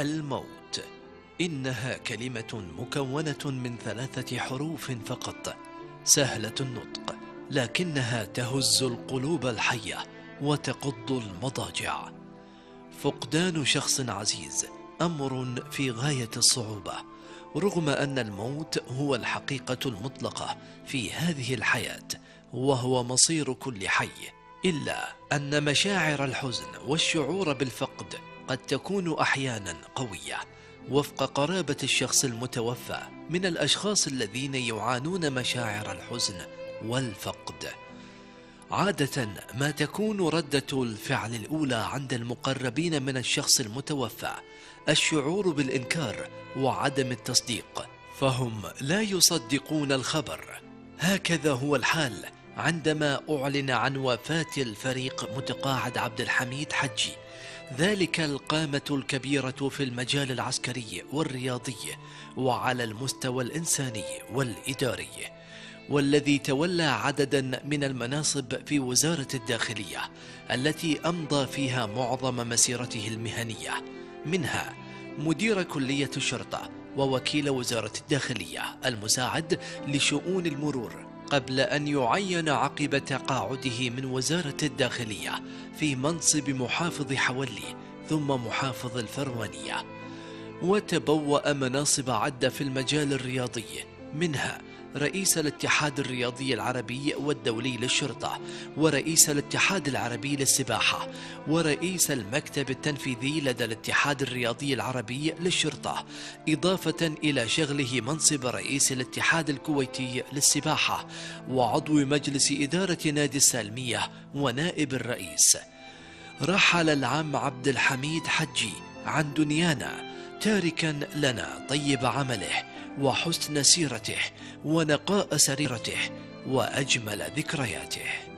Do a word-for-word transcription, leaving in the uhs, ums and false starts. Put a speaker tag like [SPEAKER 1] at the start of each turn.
[SPEAKER 1] الموت. إنها كلمة مكونة من ثلاثة حروف فقط، سهلة النطق، لكنها تهز القلوب الحية وتقض المضاجع. فقدان شخص عزيز أمر في غاية الصعوبة، رغم أن الموت هو الحقيقة المطلقة في هذه الحياة وهو مصير كل حي، إلا أن مشاعر الحزن والشعور بالفقد قد تكون أحيانا قوية، وفق قرابة الشخص المتوفى من الأشخاص الذين يعانون مشاعر الحزن والفقد. عادة ما تكون ردة الفعل الأولى عند المقربين من الشخص المتوفى الشعور بالإنكار وعدم التصديق، فهم لا يصدقون الخبر. هكذا هو الحال عندما أعلن عن وفاة الفريق متقاعد عبد الحميد حجي، ذلك القامة الكبيرة في المجال العسكري والرياضي وعلى المستوى الإنساني والإداري، والذي تولى عددا من المناصب في وزارة الداخلية التي أمضى فيها معظم مسيرته المهنية، منها مدير كلية الشرطة ووكيل وزارة الداخلية المساعد لشؤون المرور، قبل أن يعين عقب تقاعده من وزارة الداخلية في منصب محافظ حولي ثم محافظ الفروانية. وتبوأ مناصب عدة في المجال الرياضي، منها رئيس الاتحاد الرياضي العربي والدولي للشرطة، ورئيس الاتحاد العربي للسباحة، ورئيس المكتب التنفيذي لدى الاتحاد الرياضي العربي للشرطة، إضافة إلى شغله منصب رئيس الاتحاد الكويتي للسباحة، وعضو مجلس إدارة نادي السالمية ونائب الرئيس. رحل العم عبد الحميد حجي عن دنيانا تاركا لنا طيب عمله وحسن سيرته ونقاء سريرته وأجمل ذكرياته.